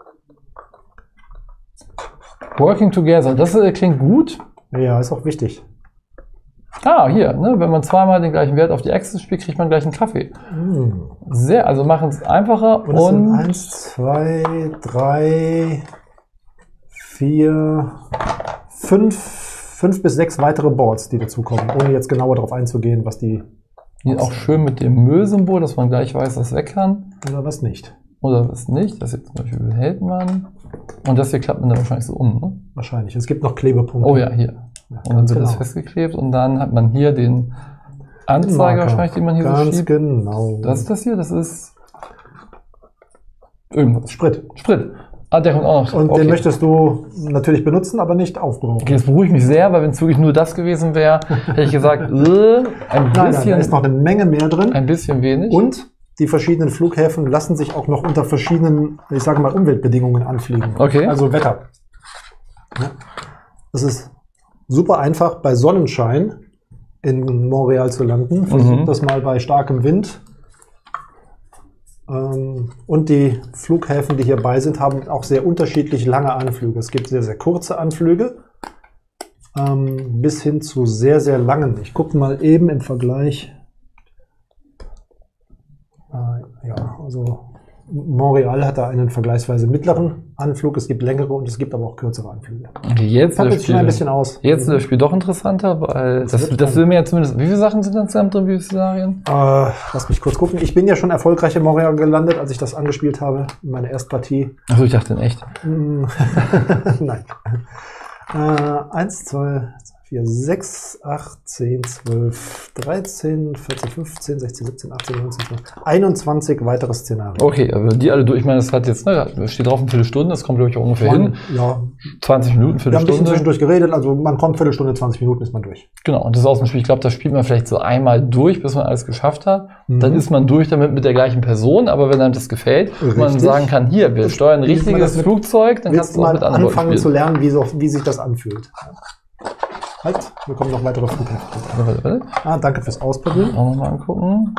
Working together. Das klingt gut. Ja, ist auch wichtig. Hier, ne? Wenn man zweimal den gleichen Wert auf die Axis spielt, kriegt man gleich einen Kaffee. Also machen es einfacher. Und 1, 2, 3, 4, 5 bis 6 weitere Boards, die dazukommen, ohne jetzt genauer darauf einzugehen, was die... Hier auch schön mit dem Müllsymbol, dass man gleich weiß, was weg kann. Oder was nicht. Oder was nicht. Das hier zum Beispiel behält man. Und das hier klappt man dann wahrscheinlich so um, ne? Wahrscheinlich. Es gibt noch Klebepunkte. Oh ja, hier. Und dann wird das festgeklebt und dann hat man hier den Anzeiger wahrscheinlich, die man hier ganz so schiebt. Genau. Das ist das hier, das ist irgendwas. Sprit. Ah, der kommt auch noch. Und den möchtest du natürlich benutzen, aber nicht aufbrauchen. Okay, das beruhigt mich sehr, weil wenn es wirklich nur das gewesen wäre, hätte ich gesagt, ein bisschen. Nein, da ist noch eine Menge mehr drin. Ein bisschen wenig. Und die verschiedenen Flughäfen lassen sich auch noch unter verschiedenen, ich sage mal, Umweltbedingungen anfliegen. Okay. Also Wetter. Ja. Das ist super einfach bei Sonnenschein in Montreal zu landen. Versucht das mal bei starkem Wind. Und die Flughäfen, die hierbei sind, haben auch sehr unterschiedlich lange Anflüge. Es gibt sehr, sehr kurze Anflüge bis hin zu sehr, sehr langen. Ich gucke mal eben im Vergleich. Ja, also Montreal hat da einen vergleichsweise mittleren Anflug. Es gibt längere und es gibt aber auch kürzere Anflüge. Okay, jetzt sieht das Spiel ein bisschen aus. Jetzt ist das Spiel doch interessanter, weil das will mir ja zumindest. Wie viele Sachen sind insgesamt drin, wie viele Szenarien? Lass mich kurz gucken. Ich bin ja schon erfolgreich in Montreal gelandet, als ich das angespielt habe, in meiner Erstpartie. Achso, ich dachte in echt. Nein. 1, 2, 4, 6, 8, 10, 12, 13, 14, 15, 16, 17, 18, 19, 20, 21 weitere Szenarien. Okay, aber die alle durch. Ich meine, das hat jetzt, ne, steht drauf eine Viertelstunde, das kommt, glaube ich, auch ungefähr hin. Ja. 20 Minuten, Viertelstunde. Wir haben ein bisschen zwischendurch geredet, also man kommt Viertelstunde, 20 Minuten ist man durch. Genau, und das ist aus dem Spiel, ich glaube, das spielt man vielleicht so einmal durch, bis man alles geschafft hat. Dann ist man durch damit mit der gleichen Person, aber wenn einem das gefällt, und man sagen kann, hier, wir steuern ein richtiges Flugzeug, dann kannst du auch mit anderen anfangen zu lernen, wie sich das anfühlt. Halt, wir kommen noch weitere Flughäfen. Warte. Danke fürs Ausprobieren. Auch nochmal angucken.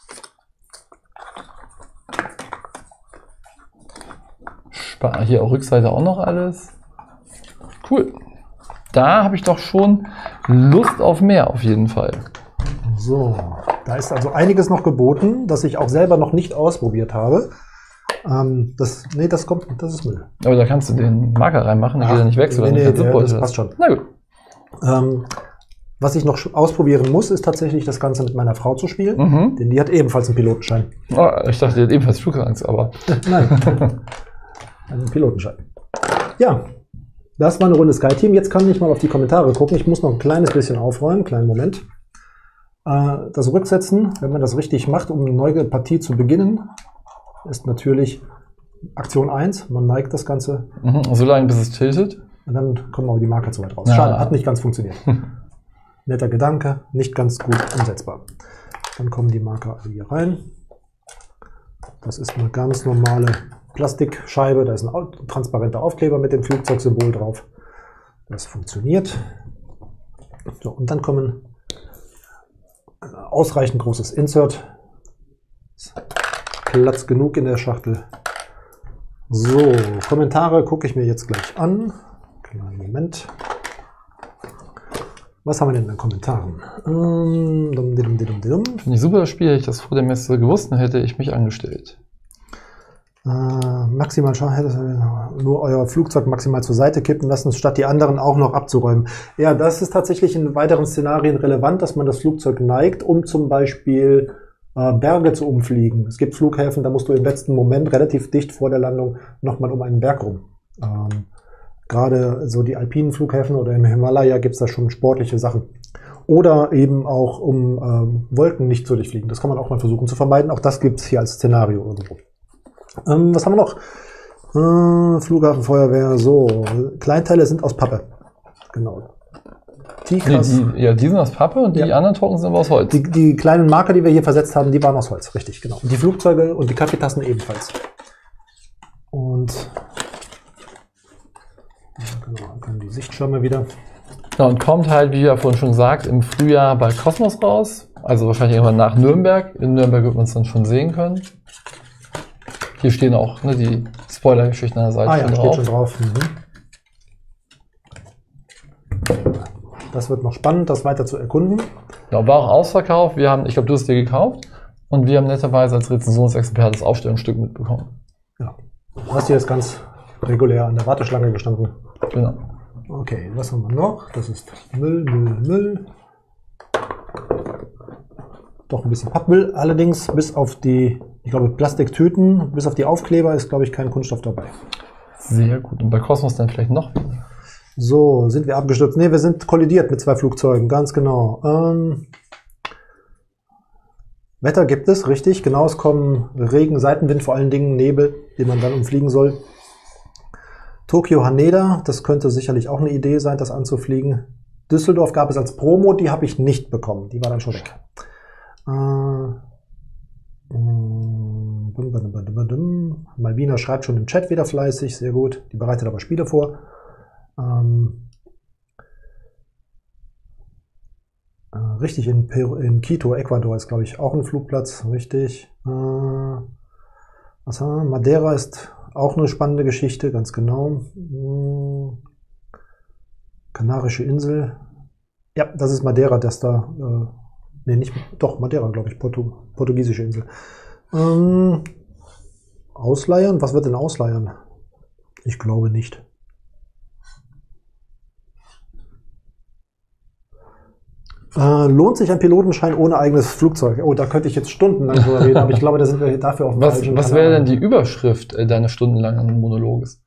Hier auch Rückseite auch noch alles. Cool. Da habe ich doch schon Lust auf mehr auf jeden Fall. So, da ist also einiges noch geboten, das ich auch selber noch nicht ausprobiert habe. Das ist Müll. Aber da kannst du den Marker reinmachen, dann geht er nicht weg. Das passt schon. Na gut. Was ich noch ausprobieren muss, ist tatsächlich das Ganze mit meiner Frau zu spielen, denn die hat ebenfalls einen Pilotenschein. Oh, ich dachte, die hat ebenfalls Flugangst, aber... Nein, einen Pilotenschein. Ja, das war eine Runde Sky Team. Jetzt kann ich mal auf die Kommentare gucken. Ich muss noch ein kleines bisschen aufräumen, kleinen Moment. Das Rücksetzen, wenn man das richtig macht, um eine neue Partie zu beginnen, ist natürlich Aktion 1. Man neigt das Ganze. So lange, bis es tiltet. Und dann kommen auch die Marker zu weit raus. Schade, hat nicht ganz funktioniert. Netter Gedanke, nicht ganz gut umsetzbar. Dann kommen die Marker hier rein. Das ist eine ganz normale Plastikscheibe. Da ist ein transparenter Aufkleber mit dem Flugzeugsymbol drauf. Das funktioniert. So, und dann kommen ein ausreichend großes Insert. Platz genug in der Schachtel. So, Kommentare gucke ich mir jetzt gleich an. Kleinen Moment. Was haben wir denn in den Kommentaren? Finde ich super das Spiel, hätte ich das vor der Messe gewusst, dann hätte ich mich angestellt. Maximal nur euer Flugzeug maximal zur Seite kippen lassen, statt die anderen auch noch abzuräumen. Ja, das ist tatsächlich in weiteren Szenarien relevant, dass man das Flugzeug neigt, um zum Beispiel Berge zu umfliegen. Es gibt Flughäfen, da musst du im letzten Moment relativ dicht vor der Landung nochmal um einen Berg rum. Gerade so die alpinen Flughäfen oder im Himalaya gibt es da schon sportliche Sachen. Oder eben auch um Wolken nicht zu durchfliegen. Das kann man auch mal versuchen zu vermeiden. Auch das gibt es hier als Szenario irgendwo. Was haben wir noch? Flughafen, Feuerwehr, so. Kleinteile sind aus Pappe. Genau. Die sind aus Pappe und die anderen Token sind aber aus Holz. Die kleinen Marker, die wir hier versetzt haben, die waren aus Holz, richtig, genau. Die Flugzeuge und die Kaffeetassen ebenfalls. Und genau, dann die Sichtschirme wieder. Ja, und kommt halt, wie ja vorhin schon gesagt, im Frühjahr bei Cosmos raus. Also wahrscheinlich irgendwann nach Nürnberg. In Nürnberg wird man es dann schon sehen können. Hier stehen auch die Spoiler-Geschichten an der Seite schon drauf. Das wird noch spannend, das weiter zu erkunden. Ja, war auch ausverkauft. Ich glaube, du hast es dir gekauft. Und wir haben netterweise als Rezensionsexperte das Aufstellungsstück mitbekommen. Ja. Du hast hier jetzt ganz regulär an der Warteschlange gestanden. Genau. Okay, was haben wir noch? Das ist Müll. Doch ein bisschen Pappmüll. Allerdings bis auf die, ich glaube, Plastiktüten, bis auf die Aufkleber ist, glaube ich, kein Kunststoff dabei. Sehr gut. Und bei Cosmos dann vielleicht noch? So, sind wir abgestürzt? Ne, wir sind kollidiert mit 2 Flugzeugen, ganz genau. Wetter gibt es, richtig. Genau, es kommen Regen, Seitenwind, vor allen Dingen Nebel, den man dann umfliegen soll. Tokio Haneda, das könnte sicherlich auch eine Idee sein, das anzufliegen. Düsseldorf gab es als Promo, die habe ich nicht bekommen. Die war dann schon weg. Malvina schreibt schon im Chat wieder fleißig, sehr gut. Die bereitet aber Spiele vor. Richtig, in Quito, Ecuador ist, glaube ich, auch ein Flugplatz. Richtig. Madeira ist auch eine spannende Geschichte, ganz genau. Kanarische Insel. Ja, das ist Madeira, das da. Nee, nicht. Doch, Madeira, glaube ich. Portugiesische Insel. Ausleihen? Was wird denn ausleihen? Ich glaube nicht. Lohnt sich ein Pilotenschein ohne eigenes Flugzeug? Oh, da könnte ich jetzt stundenlang drüber reden, aber ich glaube, da sind wir dafür auf dem falschen Kanal. Was wäre denn die Überschrift deines stundenlangen Monologes?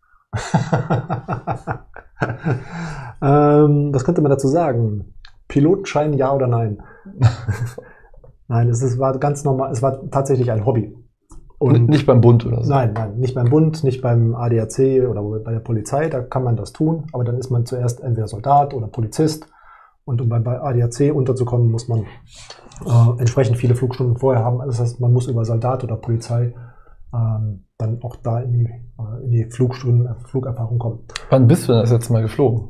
Was könnte man dazu sagen? Pilotenschein, ja oder nein? Nein, war ganz normal, es war tatsächlich ein Hobby. Und nicht beim Bund oder so? Nein, nicht beim Bund, nicht beim ADAC oder bei der Polizei, da kann man das tun, aber dann ist man zuerst entweder Soldat oder Polizist. Und um bei ADAC unterzukommen, muss man entsprechend viele Flugstunden vorher haben. Das heißt, man muss über Soldat oder Polizei dann auch da in die Flugerfahrung kommen. Wann bist du denn das letzte Mal geflogen?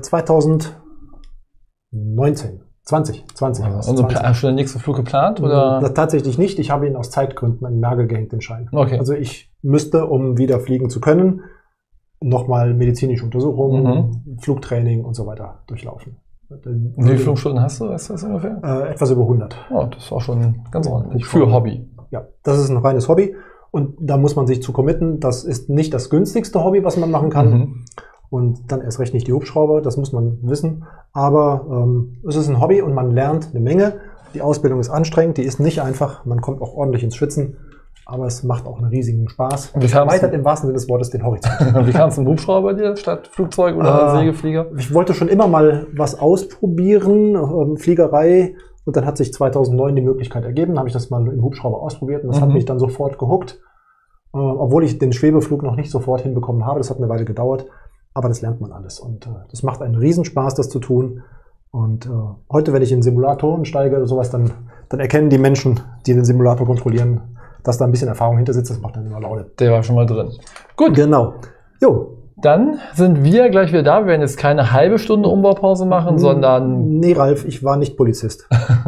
2019. Also schon der nächste Flug geplant? Oder? Tatsächlich nicht. Ich habe ihn aus Zeitgründen an den Nagel gehängt, den Schein. Okay. Also ich müsste, um wieder fliegen zu können, nochmal medizinische Untersuchungen, Flugtraining und so weiter durchlaufen. Wie viele Flugstunden hast du? Weißt du das ungefähr? Etwas über 100. Oh, das ist auch schon ganz ordentlich. Für Hobby. Ja, das ist ein reines Hobby. Und da muss man sich zu committen. Das ist nicht das günstigste Hobby, was man machen kann. Und dann erst recht nicht die Hubschrauber. Das muss man wissen. Aber es ist ein Hobby und man lernt eine Menge. Die Ausbildung ist anstrengend. Die ist nicht einfach. Man kommt auch ordentlich ins Schwitzen. Aber es macht auch einen riesigen Spaß. Es erweitert im wahrsten Sinne des Wortes den Horizont. Wie kam es zum Hubschrauber bei dir statt Flugzeug oder Segelflieger? Ich wollte schon immer mal was ausprobieren, Fliegerei. Und dann hat sich 2009 die Möglichkeit ergeben. Dann habe ich das mal im Hubschrauber ausprobiert. Und das hat mich dann sofort gehuckt. Obwohl ich den Schwebeflug noch nicht sofort hinbekommen habe. Das hat eine Weile gedauert. Aber das lernt man alles. Und das macht einen Riesenspaß, das zu tun. Und heute, wenn ich in Simulatoren steige oder sowas, dann erkennen die Menschen, die den Simulator kontrollieren, dass da ein bisschen Erfahrung hinter sitzt, das macht dann immer Laune. Der war schon mal drin. Gut. Genau. Jo. Dann sind wir gleich wieder da. Wir werden jetzt keine halbe Stunde Umbaupause machen, sondern... Nee, Ralf, ich war nicht Polizist.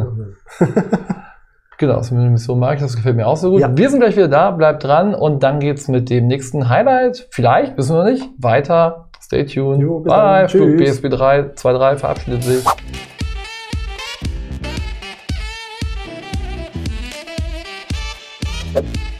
Genau, das Mission mag ich, das gefällt mir auch so gut. Ja. Wir sind gleich wieder da, bleibt dran und dann geht's mit dem nächsten Highlight. Vielleicht, wissen wir noch nicht. Weiter. Stay tuned. Jo, bye. Flug BSB 323 verabschiedet sich. Yep.